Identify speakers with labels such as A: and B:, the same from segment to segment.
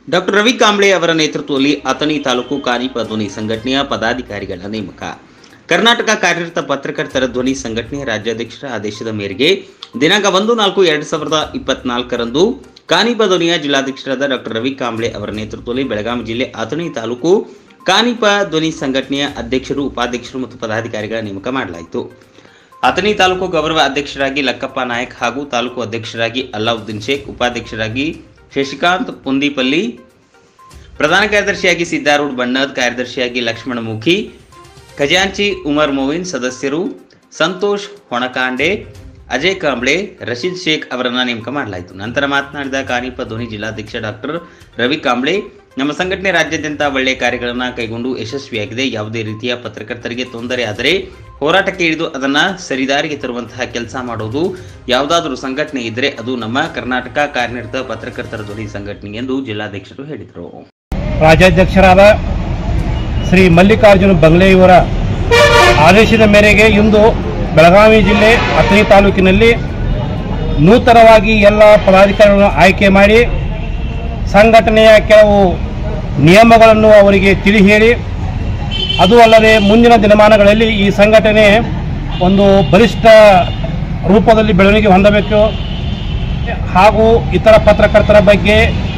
A: Doctor Ravi Kamble ಅವರ ನೇತೃತ್ವದಲ್ಲಿ ಅಥಣಿ ತಾಲೂಕು ಕಾನಿಪ ಧ್ವನಿ ಸಂಘಟನೆಯ ಪದಾಧಿಕಾರಿಗಳ ನೇಮಕ. ಕರ್ನಾಟಕ ಕಾರ್ಯರತ ಪತ್ರಕರ್ತರ ಧ್ವನಿ ಸಂಘಟನೆಯ ರಾಜ್ಯಾಧ್ಯಕ್ಷರ ಆದೇಶದ ಮೇರೆಗೆ ದಿನಾಂಕ 1/4/2024 ಕಾನಿಪ ಧ್ವನಿಯ ಜಿಲ್ಲಾಧ್ಯಕ್ಷರಾದ ಡಾಕ್ಟರ್ ರವಿ ಕಾಂಬ್ಳೆ ಅವರ ನೇತೃತ್ವದಲ್ಲಿ ಬೆಳಗಾವಿ ಜಿಲ್ಲೆ ಅಥಣಿ ತಾಲೂಕು ಕಾನಿಪ ಧ್ವನಿ ಸಂಘಟನೆಯ ಅಧ್ಯಕ್ಷರು, ಉಪಾಧ್ಯಕ್ಷರು ಮತ್ತು ಪದಾಧಿಕಾರಿಗಳ ನೇಮಕ ಮಾಡಲಾಯಿತು. ಅಥಣಿ ತಾಲೂಕು ಗೌರವ ಅಧ್ಯಕ್ಷರಾಗಿ ಲಕ್ಕಪ್ಪ ನಾಯಕ್ ಹಾಗೂ ತಾಲೂಕು ಅಧ್ಯಕ್ಷರಾಗಿ ಅಲ್ಲಾವುದ್ದೀನ್ ಶೇಖ್, ಉಪಾಧ್ಯಕ್ಷರಾಗಿ ಶಶಿಕಾಂತ್ ಪುಂದಿಪಲ್ಲಿ, ಪ್ರಧಾನ ಕಾರ್ಯದರ್ಶಿಯಾಗಿ ಸಿದ್ದಾರೂಢ ಬಣ್ಣದ್, ಕಾರ್ಯದರ್ಶಿಯಾಗಿ ಲಕ್ಷ್ಮಣ ಮುಖಿ, ಖಜಾಂಚಿ ಉಮರ್ ಮೊವಿನ್, ಸದಸ್ಯರು ಸಂತೋಷ್ ಹೊಣಕಾಂಡೆ, ಅಜಯ್ ಕಾಂಬ್ಳೆ, ರಶೀದ್ ಶೇಖ್ ಅವರನ್ನ ನೇಮಕ ಮಾಡಲಾಯಿತು. ನಂತರ ಮಾತನಾಡಿದ ಕಾನಿಪ ಧ್ವನಿ ಜಿಲ್ಲಾಧ್ಯಕ್ಷ ಡಾಕ್ಟರ್ ರವಿ ಕಾಂಬ್ಳೆ, ನಮ್ಮ ಸಂಘಟನೆ ರಾಜ್ಯಾದ್ಯಂತ ಒಳ್ಳೆಯ ಕಾರ್ಯಗಳನ್ನು ಕೈಗೊಂಡು ಯಶಸ್ವಿಯಾಗಿದೆ. ಯಾವುದೇ ರೀತಿಯ ಪತ್ರಕರ್ತರಿಗೆ ತೊಂದರೆ ಆದರೆ ಹೋರಾಟಕ್ಕೆ ಇಳಿದು ಅದನ್ನ ಸರಿದಾರಿಗೆ ತರುವಂತಹ ಕೆಲಸ ಮಾಡೋದು ಯಾವುದಾದರೂ ಸಂಘಟನೆ ಇದ್ದರೆ ಅದು ನಮ್ಮ ಕರ್ನಾಟಕ ಕಾರ್ಯನಿರತ ಪತ್ರಕರ್ತರ ಧ್ವನಿ ಸಂಘಟನೆ ಎಂದು ಜಿಲ್ಲಾಧ್ಯಕ್ಷರು ಹೇಳಿದರು.
B: ರಾಜ್ಯಾಧ್ಯಕ್ಷರಾದ ಶ್ರೀ ಮಲ್ಲಿಕಾರ್ಜುನ ಬಂಗ್ಲೆ ಇವರ ಆದೇಶದ ಮೇರೆಗೆ ಇಂದು ಬೆಳಗಾವಿ ಜಿಲ್ಲೆ ಅಥಣಿ ತಾಲೂಕಿನಲ್ಲಿ ನೂತನವಾಗಿ ಎಲ್ಲ ಪದಾಧಿಕಾರಿಗಳನ್ನು ಆಯ್ಕೆ ಮಾಡಿ ಸಂಘಟನೆಯ ಕೆಲವು ನಿಯಮಗಳನ್ನು ಅವರಿಗೆ ತಿಳಿ ಹೇಳಿ, ಅದು ಅಲ್ಲದೆ ಮುಂದಿನ ದಿನಮಾನಗಳಲ್ಲಿ ಈ ಸಂಘಟನೆ ಒಂದು ಬಲಿಷ್ಠ ರೂಪದಲ್ಲಿ ಬೆಳವಣಿಗೆ ಹೊಂದಬೇಕು ಹಾಗೂ ಇತರ ಪತ್ರಕರ್ತರ ಬಗ್ಗೆ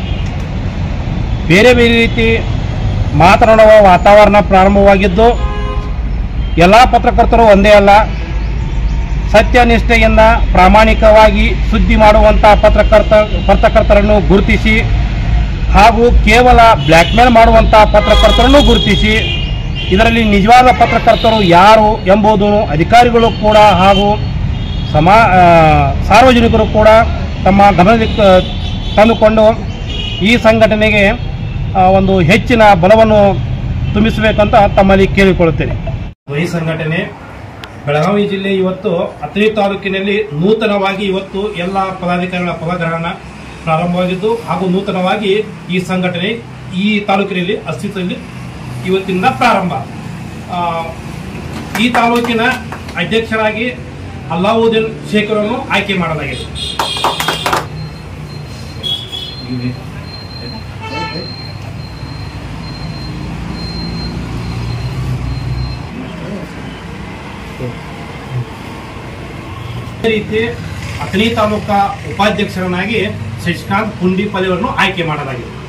B: ಬೇರೆ ಬೇರೆ ರೀತಿ ಮಾತನಾಡುವ ವಾತಾವರಣ ಪ್ರಾರಂಭವಾಗಿದ್ದು, ಎಲ್ಲ ಪತ್ರಕರ್ತರು ಒಂದೇ ಅಲ್ಲ, ಸತ್ಯನಿಷ್ಠೆಯಿಂದ ಪ್ರಾಮಾಣಿಕವಾಗಿ ಸುದ್ದಿ ಮಾಡುವಂಥ ಪತ್ರಕರ್ತರನ್ನು ಗುರುತಿಸಿ ಹಾಗೂ ಕೇವಲ ಬ್ಲ್ಯಾಕ್ಮೇಲ್ ಮಾಡುವಂಥ ಪತ್ರಕರ್ತರನ್ನು ಗುರುತಿಸಿ ಇದರಲ್ಲಿ ನಿಜವಾದ ಪತ್ರಕರ್ತರು ಯಾರು ಎಂಬುದು ಅಧಿಕಾರಿಗಳು ಕೂಡ ಹಾಗೂ ಸಾರ್ವಜನಿಕರು ಕೂಡ ತಮ್ಮ ಗಮನಕ್ಕೆ ತಂದುಕೊಂಡು ಈ ಸಂಘಟನೆಗೆ ಒಂದು ಹೆಚ್ಚಿನ ಬಲವನ್ನು ತುಂಬಿಸಬೇಕಂತ ತಮ್ಮಲ್ಲಿ ಕೇಳಿಕೊಳ್ಳುತ್ತೇನೆ. ಈ ಸಂಘಟನೆ ಬೆಳಗಾವಿ ಜಿಲ್ಲೆ ಇವತ್ತು ಅಥಣಿ ತಾಲೂಕಿನಲ್ಲಿ ನೂತನವಾಗಿ ಇವತ್ತು ಎಲ್ಲ ಪದಾಧಿಕಾರಿಗಳ ಪದಗ್ರಹಣ ಪ್ರಾರಂಭವಾಗಿದ್ದು ಹಾಗೂ ನೂತನವಾಗಿ ಈ ಸಂಘಟನೆ ಈ ತಾಲೂಕಿನಲ್ಲಿ ಅಸ್ತಿತ್ವದಲ್ಲಿ ಇವತ್ತಿಂದ ಪ್ರಾರಂಭ. ಈ ತಾಲೂಕಿನ ಅಧ್ಯಕ್ಷರಾಗಿ ಅಲ್ಲಾವುದ್ದೀನ್ ಶೇಖ್ ಅವರನ್ನು ಆಯ್ಕೆ ಮಾಡಲಾಗಿದೆ. ಅದೇ ರೀತಿ ಅಥಣಿ ತಾಲೂಕಾ ಉಪಾಧ್ಯಕ್ಷರನ್ನಾಗಿ ಶಶಿಕಾಂತ್ ಪುಂಡಿಪಲ್ಲಿ ಅವರನ್ನು ಆಯ್ಕೆ ಮಾಡಲಾಗಿದೆ.